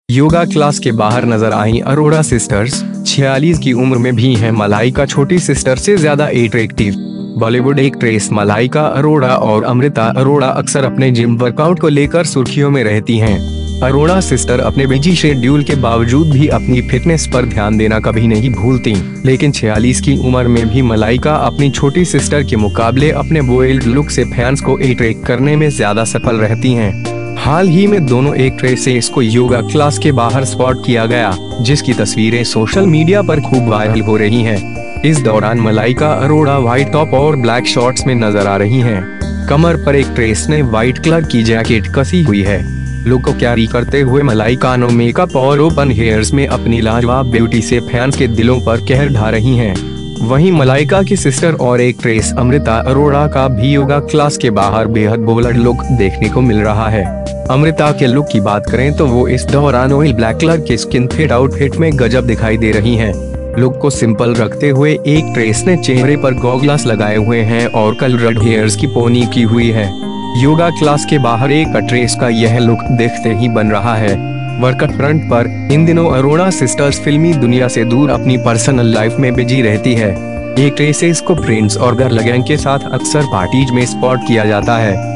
Yoga class के बाहर नजर आई अरोड़ा सिस्टर्स। 46 की उम्र में भी हैं मलाइका छोटी सिस्टर से ज्यादा attractive. Bollywood actress Malaika Arora और अमृता अरोड़ा अक्सर अपने जिम वर्कआउट को लेकर सुर्खियों में रहती हैं। अरोड़ा सिस्टर अपने बिजी शेड्यूल के बावजूद भी अपनी फिटनेस पर ध्यान देना कभी नहीं भूलती, लेकिन 46 की उम्र में भी मलाइका अपनी छोटी सिस्टर के मुकाबले अपने बोल्ड लुक से फैंस को अट्रैक्ट करने में ज्यादा सफल रहती हैं। हाल ही में दोनों एक्ट्रेसेस को योगा क्लास के बाहर स्पॉट किया गया, जिसकी तस्वीरें सोशल मीडिया पर खूब वायरल हो रही हैं। इस दौरान मलाइका अरोड़ा व्हाइट टॉप और ब्लैक शॉर्ट्स में नजर आ रही हैं। कमर पर एक्ट्रेस ने व्हाइट कलर की जैकेट कसी हुई है। लुक को कैरी करते हुए मलाइका नो मेकअप और ओपन हेयर्स में अपनी लाजवाब ब्यूटी से फैंस के दिलों पर कहर ढा रही हैं। वहीं मलाइका की सिस्टर और एक्ट्रेस अमृता अरोड़ा का भी योगा क्लास के बाहर बेहद बोल्ड लुक देखने को मिल रहा है। अमृता के लुक की बात करें तो वो इस दौरान ऑयल ब्लैक कलर के स्किन फिट आउटफिट में गजब दिखाई दे रही हैं। लुक को सिंपल रखते हुए एक्ट्रेस ने चेहरे पर गॉगल्स लगाए हुए हैं और कलर्ड हेयर्स की पोनी की हुई है। योगा क्लास के बाहर एक एक्ट्रेस का यह लुक देखते ही बन रहा है। वर्कआउट फ्रंट पर इन दिनों अरोड़ा सिस्टर्स फिल्मी दुनिया से दूर अपनी पर्सनल लाइफ में बिजी रहती है। एक्ट्रेसेस को फ्रेंड्स और गर्ल गैंग के साथ अक्सर पार्टीज में स्पॉट किया जाता है।